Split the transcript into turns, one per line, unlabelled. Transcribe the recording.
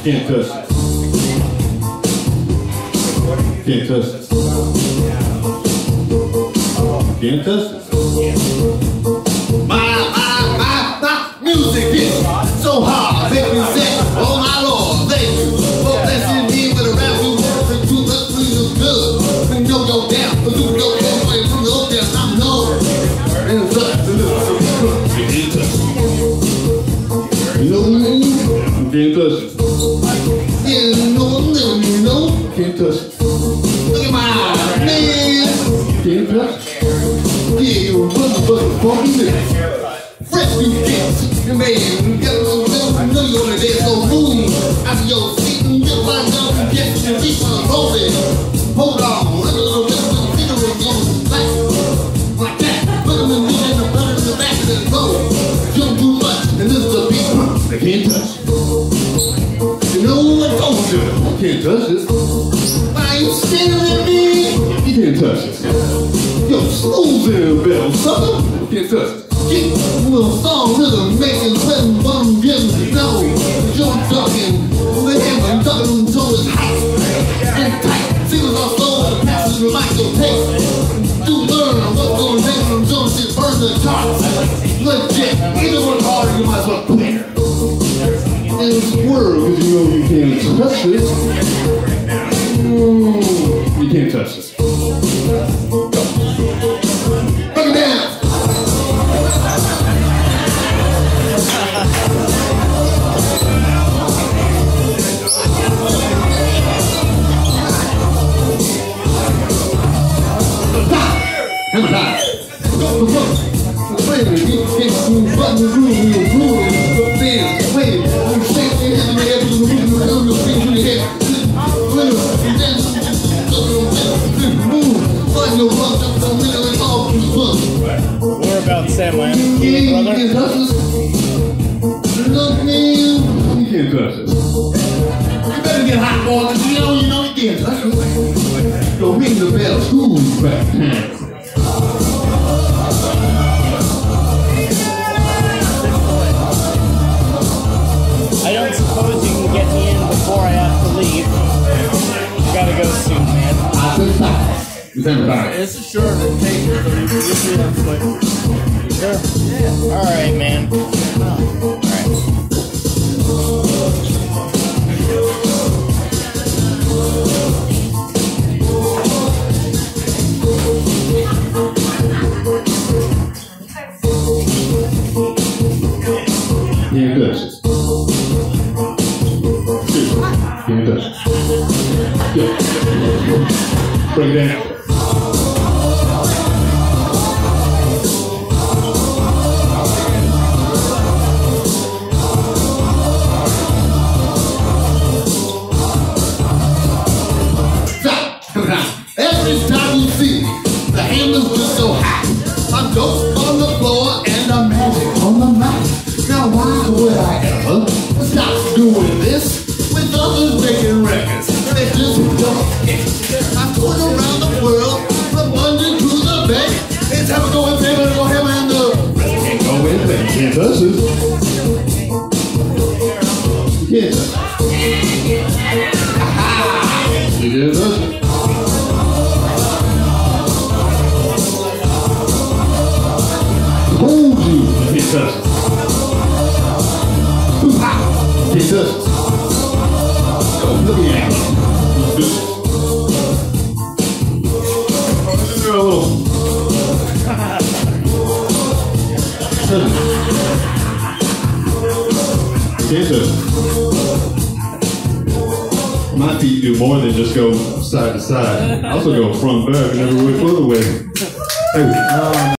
Can't touch it. Can't touch it. Can't touch it.
My music hits so hard, make me say, oh my Lord, thank you for blessing me with a rap you want to do the clean of good. You know your damn, but you know your way from your damn, I'm known. And it's up to you.
Can't touch it. You know what I mean? Can't touch it.
Yeah, you know what I'm doing, you know?
Can't touch it.
Look at my man.
Can't touch it.
Yeah, you're a motherfucking funky nigga. Fresh you get, man, you know you're on there, so move out of your seat and get right down and get to the beat while I'm rolling. Hold on, let a little bit of the finger again, like that. Put them in the middle and the butter in the back of the road. Don't do much, and this is the beat.
They can't touch it.
You know what don't do?
Can't touch it.
Why you staring at me?
You can't touch it.
Yo, smooth in the bell, sucker.
Can't touch it.
Keep little song rhythm making sweating bum getting to know. You're ducking, the hammer ducking until it's hot and tight. Singles are slow, the passes the mic will take. You learn what's going on from Jones to burn the charts. Legit, either work hard or you might as well quit.
And squirrel, because you know you can't touch it. You can't touch it.
Break it down. Hammer time. Wait a minute, you can't button the groove, you're grooving, the fans, wait, you shake your head, you have to move your fingers in your head.
We're about to say, man.
You can't touch this. Look, man.
You can't touch it.
You better get hot, boy, because you know you can't touch it. Go ring the bell, school's back.
I don't suppose you can get me in before I have to leave. Gotta go soon, man.
It's hammer time.
It's a short take.
Sure? Yeah. Alright, man. Alright.
Can't touch it. Can't touch it. Yeah. Break it down.
Every time you see me, the handles just so hot. I'm dope on the floor and I'm magic on the mic. Now why would I ever stop doing this with others making records? They just don't get. I toured around the world from London to the Bay. It's how we go and say, but go hammer and the
Can't go in there. Can't touch it. You can't touch it. You can't touch it. Told you. You can't touch it. Can't touch it. Yo, look at me. A little. Can't touch it. My feet do more than just go side to side. I also go front back and every way, other way. Hey.